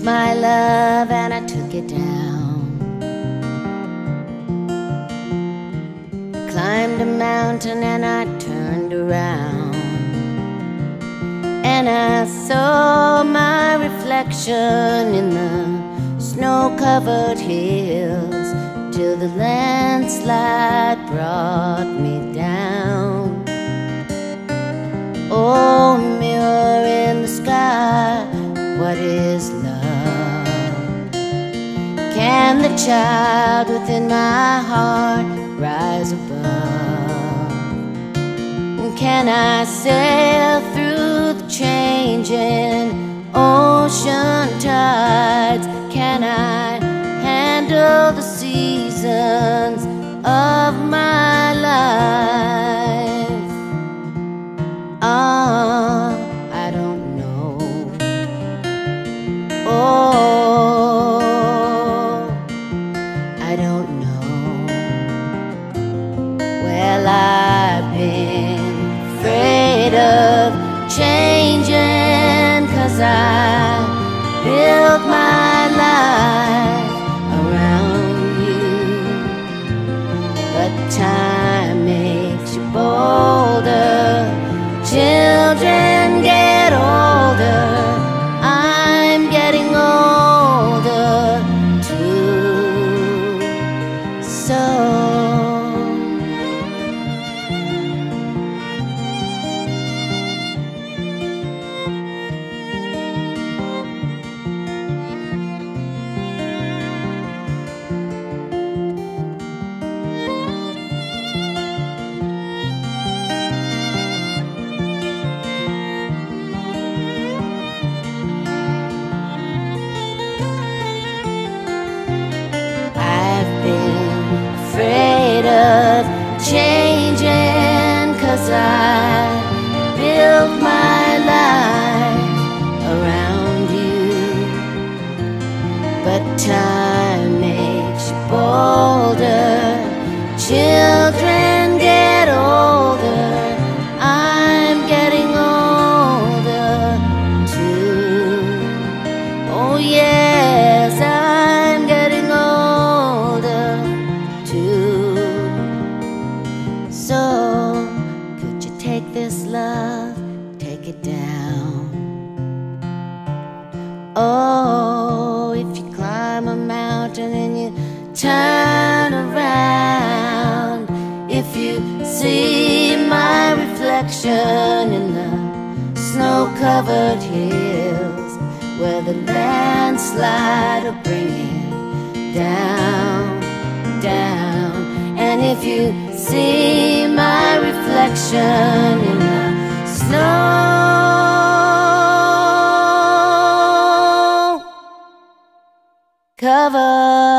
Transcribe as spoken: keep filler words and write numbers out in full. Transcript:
my love and I took it down. I climbed a mountain and I turned around, and I saw my reflection in the snow-covered hills, till the landslide brought me down. Oh, mirror in the sky, what is love? Can the child within my heart rise above? Can I sail through the changing ocean tides? Can I handle the seasons of my life? Ah, I don't know. Oh, I don't know. Well, I've been afraid of changing, 'cause I built my life around you. But time makes you bolder, children get older, I'm getting older too. So afraid of changing, 'cause I built my life around you. But time makes you bolder, children get older, I'm getting older too. Oh yes, I'm getting older too. So, could you take this love, take it down? Oh, if you climb a mountain and you turn around, if you see my reflection in the snow-covered hills, where the landslide will bring it down, down. And if you see my reflection in the snow-covered